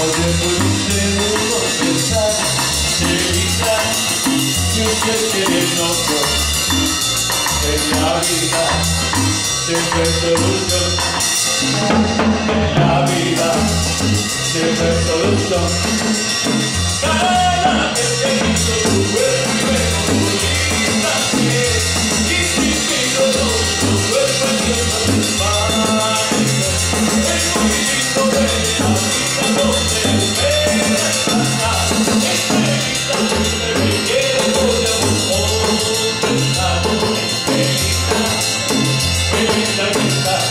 Oye, puede usted confesar, Estelita, si usted tiene novio en la vida, siempre hay solución. En la vida, siempre hay solución. Cada que te hizo tu cuerpo es bonita piel, y si pido tu cuerpo es Dios no te parece. Es muy lindo ver la vida donde espera pasar. Estelita, siempre me quiere, voy a confesar. Estelita, qué linda que estás.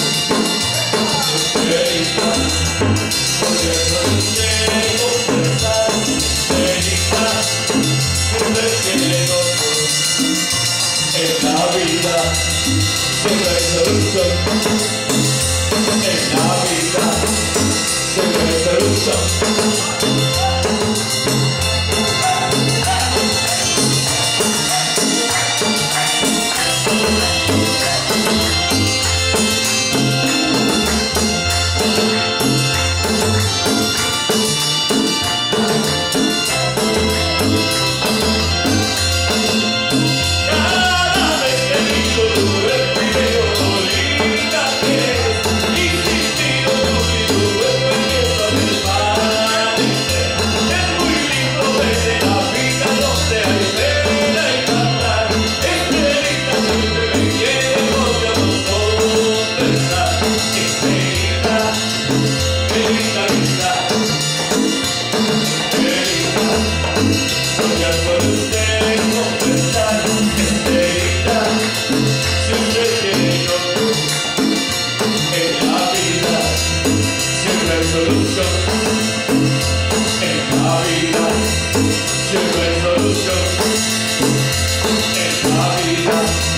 Estelita, por eso usted confesar. Estelita, siempre tiene otro. En la vida, siempre hay solución. En la vida, siempre hay solución. Cada vez que miro tu cuerpo y veo lo linda que eres, y si miro tu cuerpo empiezo a desvanecer. Es muy lindo ver en la vida donde hay pena y cantar. Estelita, siempre me quiere, voy a confesar. Estelita, qué linda que estás. Estelita, voy a por usted confesar. Estelita, si usted tiene novio, en la vida siempre hay solución. En la vida siempre hay solución. En la vida